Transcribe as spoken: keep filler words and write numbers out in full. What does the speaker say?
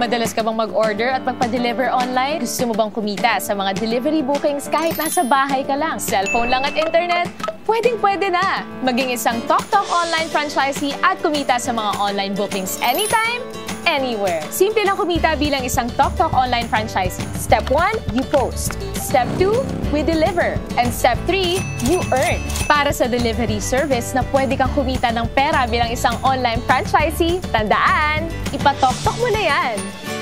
Madalas ka bang mag-order at magpa-deliver online? Gusto mo bang kumita sa mga delivery bookings kahit nasa bahay ka lang? Cellphone lang at internet? Pwedeng-pwede na! Maging isang TokTok online franchisee at kumita sa mga online bookings anytime, anywhere. Simple lang kumita bilang isang TokTok online franchisee. Step one, you post. Step two, we deliver. And step three, you earn. Para sa delivery service na pwede kang kumita ng pera bilang isang online franchisee, tandaan, ipa-TokTok mo na yan!